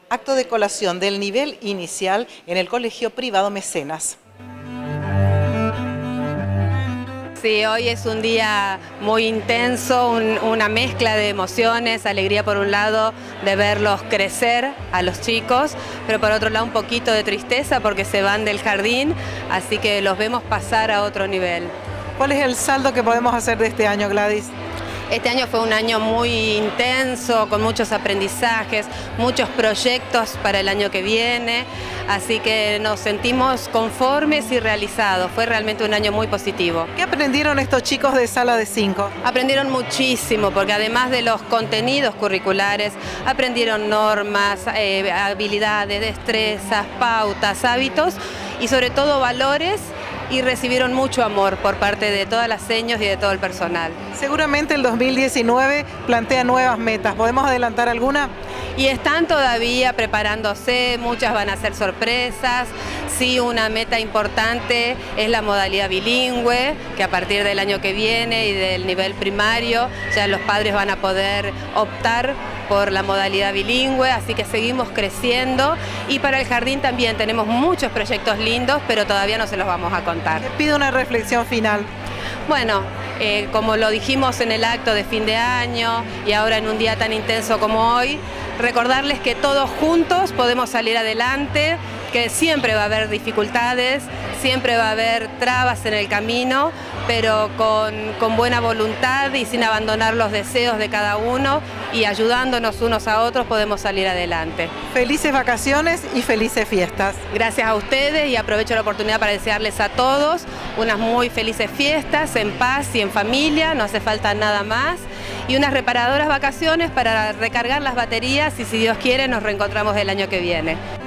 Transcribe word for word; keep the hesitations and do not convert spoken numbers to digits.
Acto de colación del nivel inicial en el Colegio Privado Mecenas. Sí, hoy es un día muy intenso, un, una mezcla de emociones, alegría por un lado de verlos crecer a los chicos, pero por otro lado un poquito de tristeza porque se van del jardín, así que los vemos pasar a otro nivel. ¿Cuál es el saldo que podemos hacer de este año, Gladys? Este año fue un año muy intenso, con muchos aprendizajes, muchos proyectos para el año que viene, así que nos sentimos conformes y realizados. Fue realmente un año muy positivo. ¿Qué aprendieron estos chicos de sala de cinco? Aprendieron muchísimo, porque además de los contenidos curriculares, aprendieron normas, eh, habilidades, destrezas, pautas, hábitos y sobre todo valores, y recibieron mucho amor por parte de todas las seños y de todo el personal. Seguramente el dos mil diecinueve plantea nuevas metas. ¿Podemos adelantar alguna? Y están todavía preparándose, muchas van a ser sorpresas. Sí, una meta importante es la modalidad bilingüe, que a partir del año que viene y del nivel primario ya los padres van a poder optar por la modalidad bilingüe, así que seguimos creciendo. Y para el jardín también tenemos muchos proyectos lindos, pero todavía no se los vamos a contar. Les pido una reflexión final. Bueno, eh, como lo dijimos en el acto de fin de año y ahora en un día tan intenso como hoy, recordarles que todos juntos podemos salir adelante, que siempre va a haber dificultades, siempre va a haber trabas en el camino, pero con, con buena voluntad y sin abandonar los deseos de cada uno y ayudándonos unos a otros podemos salir adelante. Felices vacaciones y felices fiestas. Gracias a ustedes y aprovecho la oportunidad para desearles a todos unas muy felices fiestas, en paz y en familia, no hace falta nada más, y unas reparadoras vacaciones para recargar las baterías y si Dios quiere nos reencontramos el año que viene.